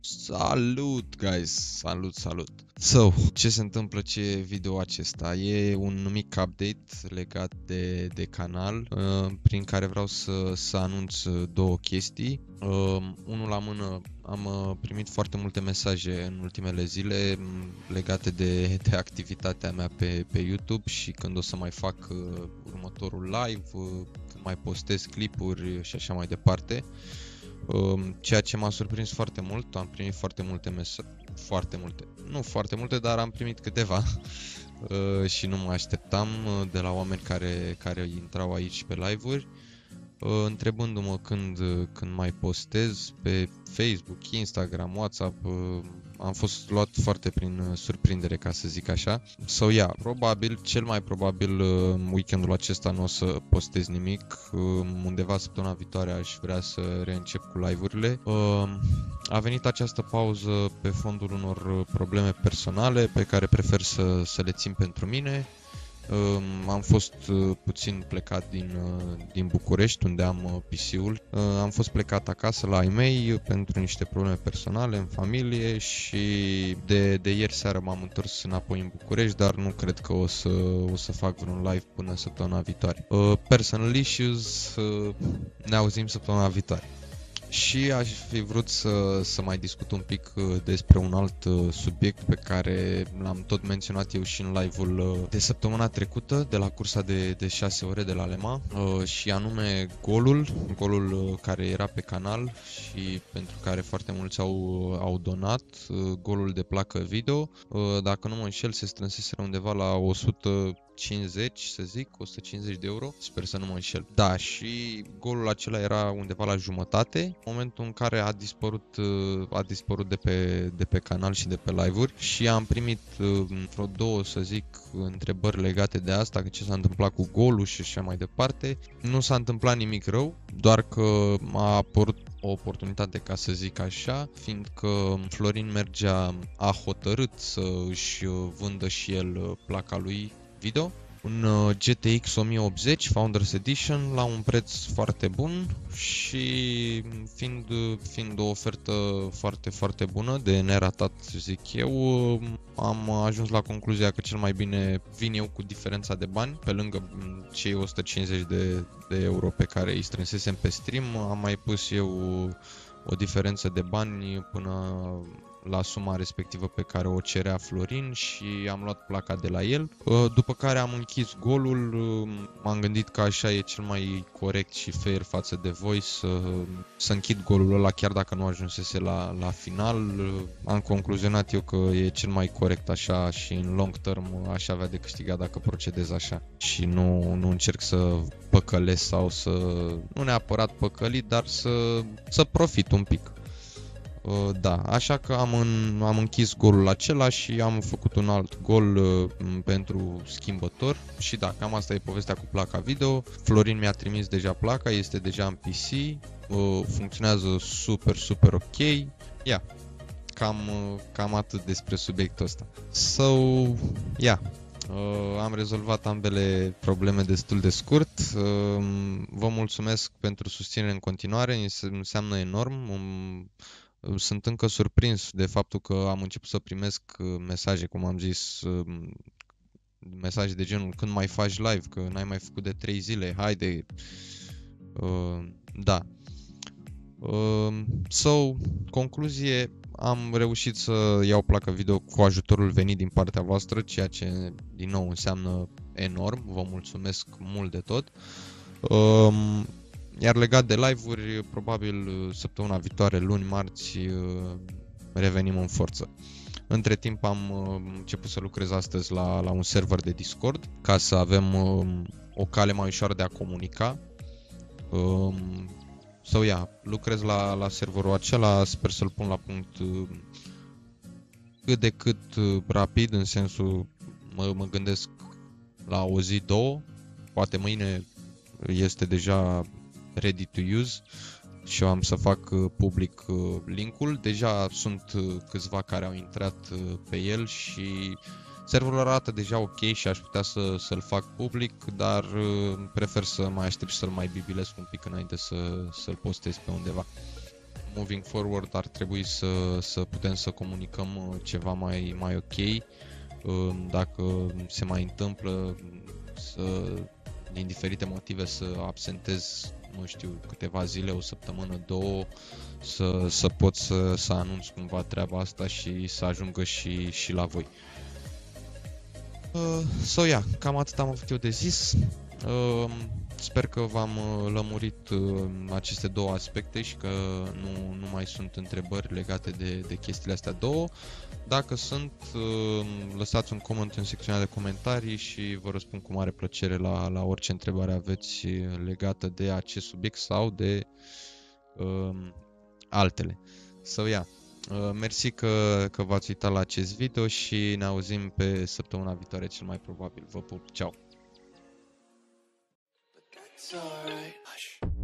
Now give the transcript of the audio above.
Salut, guys! Salut! So, ce se întâmplă, ce video acesta? E un mic update legat de canal, prin care vreau să anunț două chestii. Unul la mână, am primit foarte multe mesaje în ultimele zile legate de activitatea mea pe YouTube și când o să mai fac următorul live, când mai postez clipuri și așa mai departe. Ceea ce m-a surprins foarte mult, am primit foarte multe nu foarte multe, dar am primit câteva și nu mă așteptam, de la oameni care intrau aici pe live-uri, întrebându-mă când mai postez pe Facebook, Instagram, WhatsApp. Am fost luat foarte prin surprindere, ca să zic așa. Cel mai probabil weekendul acesta nu o să postez nimic. Undeva săptămâna viitoare aș vrea să reîncep cu live-urile. A venit această pauză pe fondul unor probleme personale pe care prefer să le țin pentru mine. Am fost puțin plecat din București, unde am PC-ul. Am fost plecat acasă la ai mei pentru niște probleme personale în familie și de ieri seară m-am întors înapoi în București, dar nu cred că o să fac vreun live până săptămâna viitoare. Personal issues, ne auzim săptămâna viitoare. Și aș fi vrut să mai discut un pic despre un alt subiect pe care l-am tot menționat eu și în live-ul de săptămâna trecută, de la cursa de 6 ore de la Lema, și anume golul care era pe canal și pentru care foarte mulți au donat, golul de placă video. Dacă nu mă înșel, se strânseseră undeva la 150 de euro, sper să nu mă înșel. Da, și golul acela era undeva la jumătate, în momentul în care a dispărut de pe canal și de pe live-uri și am primit vreo două, întrebări legate de asta, că ce s-a întâmplat cu golul și așa mai departe. Nu s-a întâmplat nimic rău, doar că a apărut o oportunitate, ca să zic așa, fiindcă Florin Mergea a hotărât să își vândă și el placa lui video, un GTX 1080 Founders Edition, la un preț foarte bun și fiind o ofertă foarte, foarte bună, de neratat, zic eu, am ajuns la concluzia că cel mai bine vin eu cu diferența de bani, pe lângă cei 150 de euro pe care îi strânsesem pe stream, am mai pus eu o diferență de bani până la suma respectivă pe care o cerea Florin și am luat placa de la el. După care am închis golul, m-am gândit că așa e cel mai corect și fair față de voi să închid golul ăla, chiar dacă nu ajunsese la final. Am concluzionat eu că e cel mai corect așa și în long term aș avea de câștigat dacă procedez așa și nu încerc să păcălesc sau nu neapărat păcălit, dar să profit un pic. Da, așa că am închis golul acela și am făcut un alt gol pentru schimbător. Și da, cam asta e povestea cu placa video. Florin mi-a trimis deja placa, este deja în PC, funcționează super, super ok. Cam atât despre subiectul ăsta. Am rezolvat ambele probleme destul de scurt. Vă mulțumesc pentru susținere în continuare, înseamnă enorm. Sunt încă surprins de faptul că am început să primesc mesaje, cum am zis, mesaje de genul: când mai faci live, că n-ai mai făcut de 3 zile, haide. Da. Concluzie, am reușit să iau placa video cu ajutorul venit din partea voastră, ceea ce din nou înseamnă enorm. Vă mulțumesc mult de tot. Iar legat de live-uri, probabil săptămâna viitoare, luni, marți, revenim în forță. Între timp am început să lucrez astăzi la un server de Discord, ca să avem o cale mai ușoară de a comunica. Lucrez la serverul acela, sper să-l pun la punct cât de cât rapid, în sensul, mă gândesc la o zi, două, poate mâine este deja ready to use și eu am să fac public linkul. Deja sunt câțiva care au intrat pe el și serverul arată deja ok și aș putea să-l fac public, dar prefer să mai aștept și să-l mai bibilesc un pic înainte să-l postez pe undeva. moving forward ar trebui să putem să comunicăm ceva mai ok. Dacă se mai întâmplă din diferite motive să absentez, nu știu, câteva zile, o săptămână, două, să pot să anunț cumva treaba asta și să ajungă și la voi. Cam atât am avut eu de zis. Sper că v-am lămurit aceste două aspecte și că nu mai sunt întrebări legate de chestiile astea două. Dacă sunt, lăsați un coment în secțiunea de comentarii și vă răspund cu mare plăcere la orice întrebare aveți legată de acest subiect sau de altele. Mersi că v-ați uitat la acest video și ne auzim pe săptămâna viitoare cel mai probabil. Vă pup, ceau!